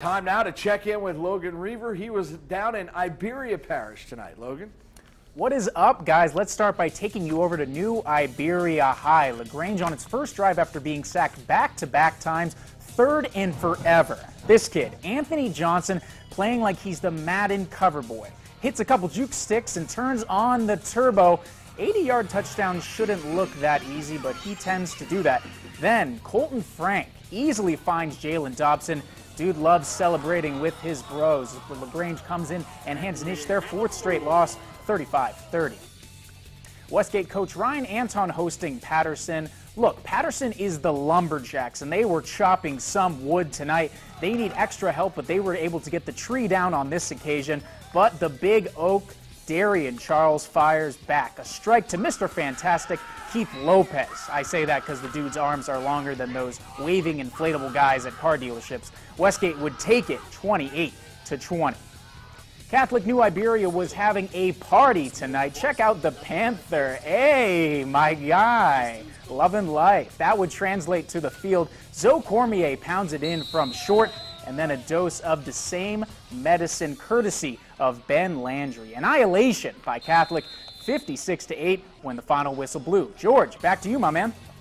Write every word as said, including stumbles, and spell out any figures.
Time now to check in with Logan Reaver. He was down in Iberia Parish tonight. Logan? What is up, guys? Let's start by taking you over to New Iberia High. LaGrange on its first drive after being sacked back-to-back times, third in forever. This kid, Anthony Johnson, playing like he's the Madden cover boy. Hits a couple juke sticks and turns on the turbo. eighty-yard touchdown shouldn't look that easy, but he tends to do that. Then Colton Frank easily finds Jalen Dobson. Dude loves celebrating with his bros. LaGrange comes in and hands Nish their fourth straight loss, thirty-five thirty. Westgate coach Ryan Anton hosting Patterson. Look, Patterson is the Lumberjacks, and they were chopping some wood tonight. They need extra help, but they were able to get the tree down on this occasion. But the big oak, Darian Charles, fires back. A strike to Mister Fantastic, Keith Lopez. I say that because the dude's arms are longer than those waving inflatable guys at car dealerships. Westgate would take it twenty-eight to twenty. Catholic New Iberia was having a party tonight. Check out the Panther. Hey, my guy. Loving life. That would translate to the field. Zoe Cormier pounds it in from short, and then a dose of the same medicine courtesy of Ben Landry. Annihilation by Catholic, fifty-six to eight when the final whistle blew. George, back to you, my man.